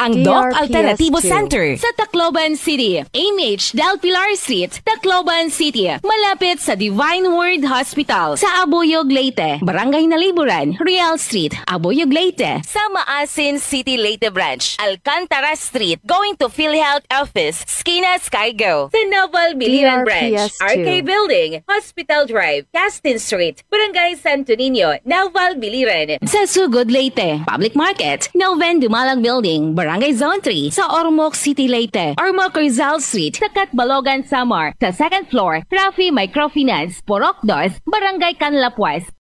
ang Dok DRPS Alternatibo 2. Center sa Tacloban City, AMH Del Pilar Street, Tacloban City, malapit sa Divine Word Hospital sa Abuyog, Leyte, Barangay Naliburan, Real Street, Abuyog, Leyte, sa Maasin City, Leyte Branch, Alcantara Street, going to PhilHealth Office, Skina Skygo, sa Naval Biliran Branch, DRPS 2. RK Building, Hospital Drive, Castin Street, Barangay Santo Niño, Naval Biliran, sa Sugod, Leyte, Public Market, Noven Dumalag Building, Barangay Zone 3, sa Ormoc City, Leyte, Ormoc Rizal Street, sa Catbalogan, Samar, sa second floor, Rafi Microfinance, Porok Dos, Barangay Canlapuas,